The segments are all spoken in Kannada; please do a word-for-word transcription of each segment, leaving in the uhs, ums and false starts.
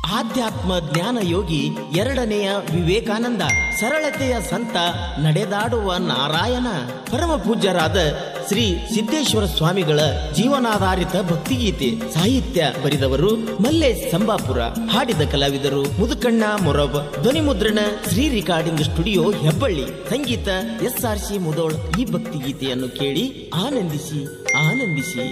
ಆಧ್ಯಾತ್ಮ ಜ್ಞಾನ ಯೋಗಿ ಎರಡನೆಯ ವಿವೇಕಾನಂದ, ಸರಳತೆಯ ಸಂತ, ನಡೆದಾಡುವ ನಾರಾಯಣ. ಪರಮ ಪೂಜ್ಯರಾದ ಶ್ರೀ ಸಿದ್ದೇಶ್ವರ ಸ್ವಾಮಿಗಳ ಜೀವನಾಧಾರಿತ ಭಕ್ತಿಗೀತೆ ಸಾಹಿತ್ಯ ಬರೆದವರು ಮಲ್ಲೇಶ್ ಸಂಬಾಪುರ. ಹಾಡಿದ ಕಲಾವಿದರು ಮುದುಕಣ್ಣ ಮೊರಬ್. ಧ್ವನಿ ಮುದ್ರಣ ಶ್ರೀ ರೆಕಾರ್ಡಿಂಗ್ ಸ್ಟುಡಿಯೋ ಹೆಬ್ಬಳ್ಳಿ. ಸಂಗೀತ ಎಸ್ ಆರ್ ಸಿ ಮುದೋಳ್. ಈ ಭಕ್ತಿಗೀತೆಯನ್ನು ಕೇಳಿ ಆನಂದಿಸಿ ಆನಂದಿಸಿ.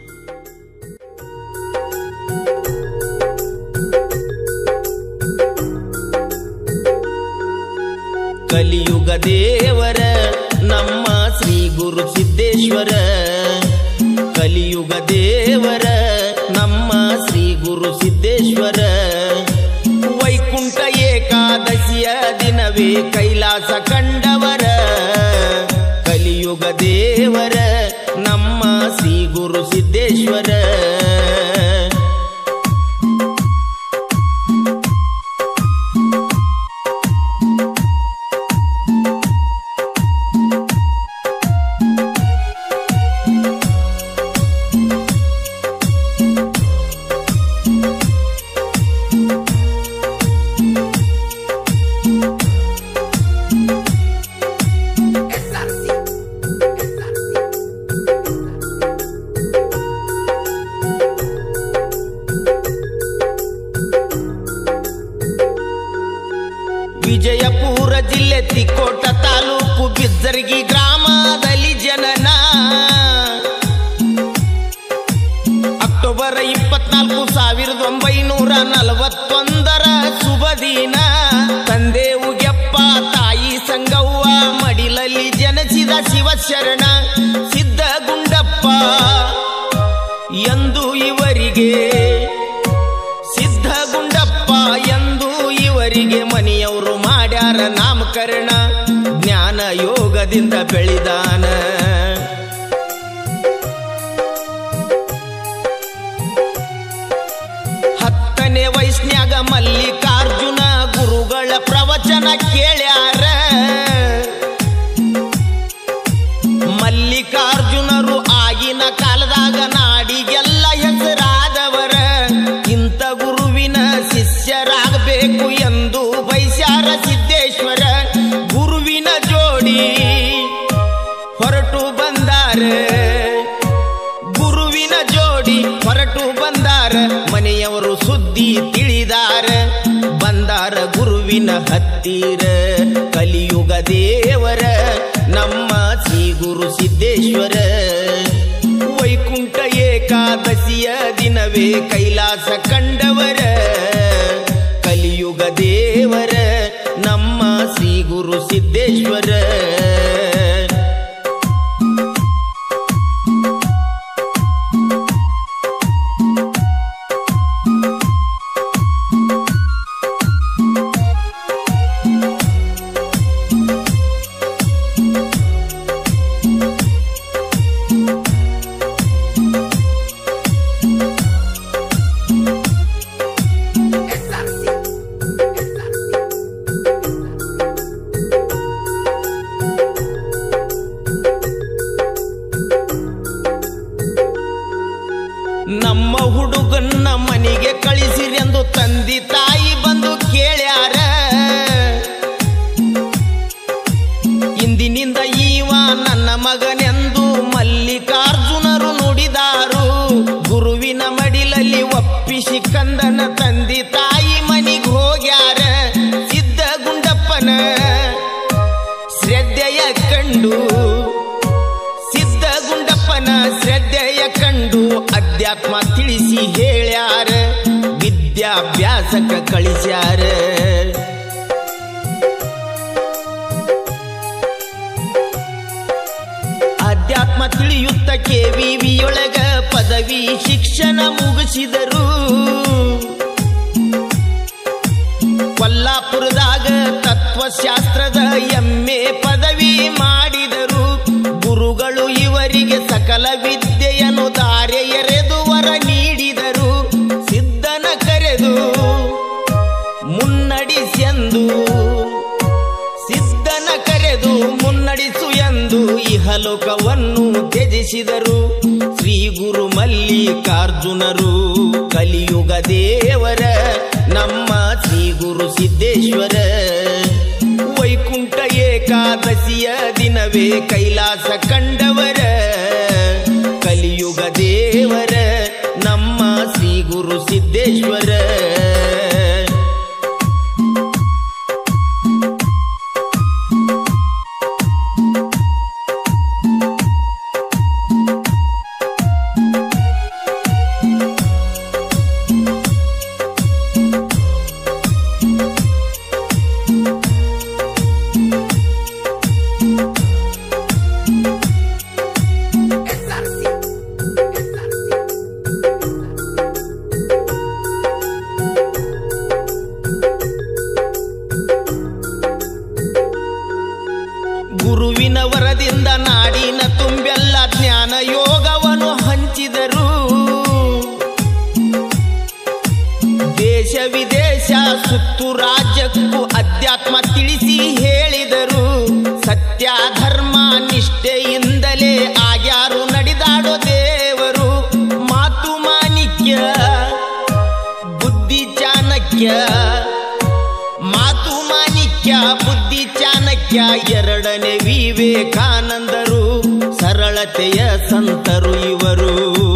ಕಲಿಯುಗ ದೇವರ ನಮ್ಮ ಶ್ರೀ ಗುರು ಸಿದ್ದೇಶ್ವರ, ಕಲಿಯುಗ ದೇವರ ನಮ್ಮ ಶ್ರೀ ಗುರು ಸಿದ್ದೇಶ್ವರ. ವೈಕುಂಠ ಏಕಾದಶಿಯ ದಿನವೇ ಕೈಲಾಸ ಕಂಡವರ, ಕಲಿಯುಗ ದೇವರ ನಮ್ಮ ಶ್ರೀ ಗುರು ಸಿದ್ದೇಶ್ವರ. ವಿಜಯಪುರ ಜಿಲ್ಲೆ ತಿಕೋಟ ತಾಲೂಕು ಬಿಜ್ಜರ್ಗಿ ಗ್ರಾಮದಲ್ಲಿ ಜನನ. ಅಕ್ಟೋಬರ್ ಇಪ್ಪತ್ನಾಲ್ಕು ಸಾವಿರದ ಒಂಬೈನೂರ ನಲವತ್ತೊಂದರ ಶುಭ ದಿನ. ತಂದೆ ಉಗೆಪ್ಪ, ತಾಯಿ ಸಂಗವ್ವ, ಮಡಿಲಲ್ಲಿ ಜನಿಸಿದ ಶಿವಶರಣ ಸಿದ್ದಗುಂಡಪ್ಪ ಎಂದು ಇವರಿಗೆ, ಸಿದ್ದಗುಂಡಪ್ಪ ಎಂದು ಇವರಿಗೆ ಮನೆಯವರು ಮಾಡ್ಯಾರ ನಾಮಕರಣ. ಜ್ಞಾನ ಯೋಗದಿಂದ ಬೆಳೆದಾನ. ಹತ್ತನೇ ವಯಸ್ನ್ಯಾಗ ಮಲ್ಲಿಕಾರ್ಜುನ ಗುರುಗಳ ಪ್ರವಚನ ಕೇಳ್ಯಾರ. ಮಲ್ಲಿಕಾರ್ಜುನರು ಆಗಿನ ಕಾಲದಾಗ ನಾಡಿಗೆಲ್ಲ ಹೆಸರಾದವರ. ಇಂಥ ಗುರುವಿನ ಶಿಷ್ಯರಾಗಬೇಕು ಎಂದು ಬಯಸ್ಯಾರ ಸಿದ್ದೇಶ್ವರ. ಗುರುವಿನ ಜೋಡಿ ಹೊರಟು ಬಂದಾರ, ಗುರುವಿನ ಜೋಡಿ ಹೊರಟು ಬಂದಾರ. ಮನೆಯವರು ಸುದ್ದಿ ತಿಳಿದಾರ, ಬಂದಾರ ಗುರುವಿನ ಹತ್ತಿರ. ಕಲಿಯುಗ ದೇವರ ನಮ್ಮ ಶ್ರೀ ಗುರು ಸಿದ್ದೇಶ್ವರ. ವೈಕುಂಠ ಏಕಾದಶಿಯ ದಿನವೇ ಕೈಲಾಸ ಕಂಡವರ. ಕಲಿಯುಗ ದೇವರ ನಮ್ಮ ಶ್ರೀ ಗುರು ಸಿದ್ದೇಶ್ವರ. ನಮ್ಮ ಹುಡುಗನ್ನ ಮನೆಗೆ ಕಳಿಸಿರೆಂದು ತಂದೆ ತಾಯಿ ಬಂದು ಕೇಳ್ಯಾರ. ಇಂದಿನಿಂದ ಈವ ನನ್ನ ಮಗನೆಂದು ಮಲ್ಲಿಕಾರ್ಜುನರು ನುಡಿದಾರು. ಗುರುವಿನ ಮಡಿಲಲ್ಲಿ ಒಪ್ಪಿಸಿ ಕಂದನ ತಂದೆ ತಾಯಿ ಮನೆಗೆ ಹೋಗ್ಯಾರ. ಸಿದ್ದಗುಂಡಪ್ಪನ ಶ್ರದ್ಧೆಯ ಕಂಡು, ಸಿದ್ದಗುಂಡಪ್ಪನ ಶ್ರದ್ಧೆಯ ಕಂಡು ಅಧ್ಯಾತ್ಮ ತಿಳಿಸಿ ಹೇಳ್ಯಾರ. ವಿದ್ಯಾಭ್ಯಾಸಕ ಕಳಿಸ್ಯಾರ. ಅಧ್ಯಾತ್ಮ ತಿಳಿಯುತ್ತ ಕೆವಿವಿಯೊಳಗ ಪದವಿ ಶಿಕ್ಷಣ ಮುಗಿಸಿದರು. ಕೊಲ್ಲಾಪುರದಾಗ ತತ್ವಶಾಸ್ತ್ರದ ಎಮ್ಮೆ ಪದವಿ ಮಾಡಿದರು. ಗುರುಗಳು ಇವರಿಗೆ ಸಕಲ ವಿದ್ಯೆಯನ್ನು ದಾರೆ ಎರೆದು ವರ ನೀಡಿದರು. ಸಿದ್ಧನ ಕರೆದು ಮುನ್ನಡಿಸೆಂದು, ಸಿದ್ಧನ ಕರೆದು ಮುನ್ನಡಿಸು ಎಂದು ಇಹಲೋಕವನ್ನು ತ್ಯಜಿಸಿದರು. ಶ್ರೀ ಗುರು ಮಲ್ಲಿಕಾರ್ಜುನರು. ಕಲಿಯುಗ ದೇವರ ನಮ್ಮ ಸಿದ್ದೇಶ್ವರ. ವೈಕುಂಠ ಏಕಾದಶಿಯ ದಿನವೇ ಕೈಲಾಸ ಕಂಡವರ, ಕಲಿಯುಗ ದೇವರ ನಮ್ಮ ಶ್ರೀ ಗುರು ಸಿದ್ದೇಶ್ವರ. ಗುರುವಿನ ವರದಿಂದ ನಾಡಿನ ತುಂಬೆಲ್ಲ ಜ್ಞಾನ ಯೋಗವನ್ನು ಹಂಚಿದರು. ದೇಶ ವಿದೇಶ ಸುತ್ತು ರಾಜ್ಯಕ್ಕೂ ಅಧ್ಯಾತ್ಮ ತಿಳಿಸಿ ಹೇಳಿದರು. ಸತ್ಯ ಧರ್ಮ ನಿಷ್ಠೆಯಿಂದಲೇ ಆಗ್ಯಾರು ನಡೆದಾಡೋ ದೇವರು. ಮಾತು ಮಾಣಿಕ್ಯ ಬುದ್ಧಿ ಚಾಣಕ್ಯ, ಮಾತು ಮಾಣಿಕ್ಯ ಬುದ್ಧಿ ಚಾಣಕ್ಯ ಎರಡನೇ ವಿವೇಕಾನಂದರು. ಸರಳತೆಯ ಸಂತರು ಇವರು.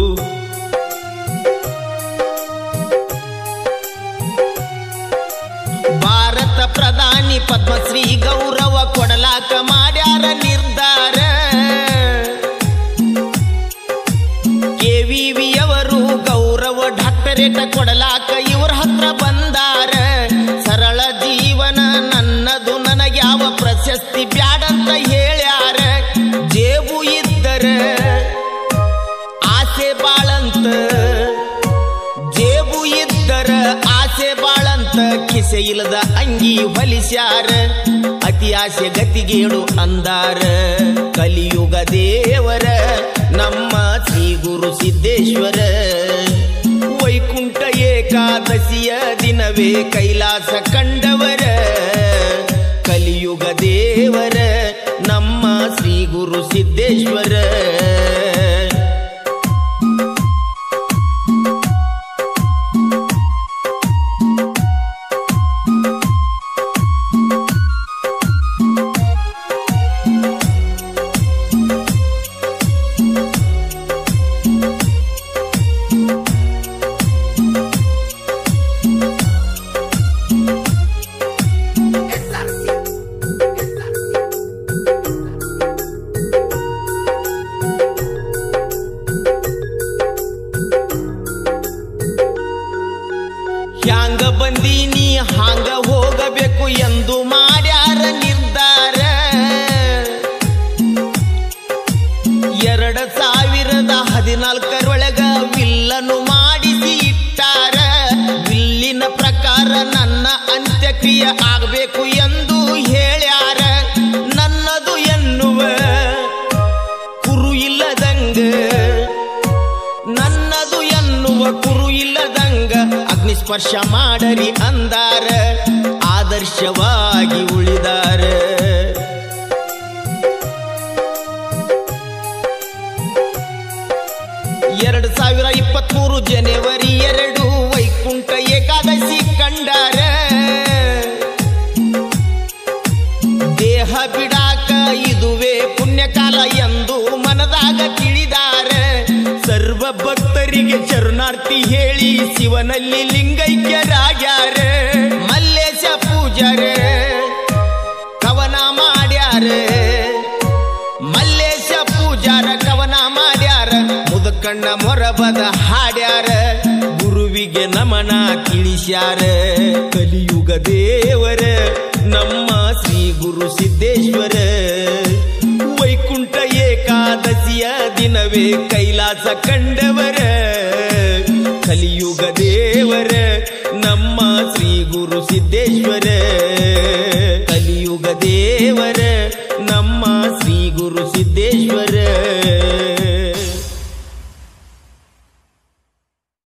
ಭಾರತ ಪ್ರಧಾನಿ ಪದ್ಮಶ್ರೀ ಗೌರವ ಕೊಡಲಾಕ ಮಾಡ್ಯಾರ ನಿರ್ಧಾರ. ಕೆವಿವಿಯವರು ಗೌರವ ಡಾಕ್ಟರೇಟ್ ಕೊಡಲಾಕ ಇವ್ರ ಹತ್ರ ಬಂದಾರ. ಸರಳ ಜೀವನ ನನ್ನದು ನನಗ್ಯಾವ ಪ್ರಶಸ್ತಿ ಬ್ಯಾಡಂತ ಹೇಳ್ಯಾರ. ಜೇಬು ಇದ್ದರ ಆಸೆ ಬಾಳಂತ, ಜೇಬು ಇದ್ದರ ಆಸೆ ಬಾಳಂತ ಕಿಸೆ ಇಲ್ಲದ ಅಂಗಿ ಹೊಲಿಸ್ಯಾರ. ಅತಿ ಆಸೆ ಗತಿಗೇಡು ಅಂದಾರ. ಕಲಿಯುಗ ದೇವರ ನಮ್ಮ ಶ್ರೀ ಗುರು ಸಿದ್ದೇಶ್ವರ. ವೈಕುಂಠ ಏಕಾದಶಿಯ ದಿನವೇ ಕೈಲಾಸ ಕಂಡವರ, ಕಲಿಯುಗ ದೇವರ ನಮ್ಮ ಶ್ರೀ ಗುರು ಸಿದ್ದೇಶ್ವರ. ಹ್ಯಾಂಗ ಬಂದೀನಿ ಹಾಂಗ ಹೋಗಬೇಕು ಎಂದು ಮಾಡ್ಯಾರ ನಿರ್ಧಾರ. ಎರಡ ಸಾವಿರದ ಹದಿನಾಲ್ಕರೊಳಗ ವಿಲ್ಲನ್ನು ಮಾಡಿಸಿ ಇಟ್ಟಾರ. ವಿಲ್ಲಿನ ಪ್ರಕಾರ ನನ್ನ ಅಂತ್ಯಕ್ರಿಯೆ ಆಗಬೇಕು ಎಂದು ಹೇಳ್ಯಾರ. ನನ್ನದು ಎನ್ನುವ ಕುರು ಇಲ್ಲದಂಗ, ನನ್ನದು ಎನ್ನುವ ಕುರು ಇಲ್ಲದಂಗ ಅಗ್ನಿಸ್ಪರ್ಶ ಮಾಡರಿ ಅಂದಾರ. ಆದರ್ಶವಾಗಿ ಉಳಿದಾರ. ಎರಡು ಸಾವಿರ ಇಪ್ಪತ್ಮೂರು ಜನವರಿ ಎರಡು ವೈಕುಂಠ ಏಕಾದಶಿ ಕಂಡಾರ. ದೇಹ ಬಿಡಾಕ ಇದುವೇ ಪುಣ್ಯಕಾಲ ಎಂದು ಮನದಾಗ ತಿಳಿದಾರ. ಸರ್ವ ಭಕ್ತರಿಗೆ ಶರಣಾರ್ಥಿ ಹೇಳಿ ಶಿವನಲ್ಲಿ ಲಿಂಗೈಕ್ಯರಾಗ್ಯಾರ. ಮಲ್ಲೇಶ ಪೂಜಾರ ಕವನ ಮಾಡ್ಯಾರ. ಮಲ್ಲೇಶ ಪೂಜಾರ ಕವನ ಮಾಡ್ಯಾರ. ಮುದಕಣ್ಣ ಮೊರಬದ ಹಾಡ್ಯಾರ. ಗುರುವಿಗೆ ನಮನ ತಿಳಿಸ್ಯಾರ. ಕಲಿಯುಗ ದೇವರ ನಮ್ಮ ಶ್ರೀ ಗುರು ಸಿದ್ದೇಶ್ವರ. ವೈಕುಂಠ ಏಕಾದಶಿಯ ದಿನವೇ ಕೈಲಾಸ ಕಂಡವರ, ಕಲಿಯುಗ ದೇವರ ನಮ್ಮ ಶ್ರೀ ಗುರು ಸಿದ್ದೇಶ್ವರ. ಕಲಿಯುಗ ದೇವರ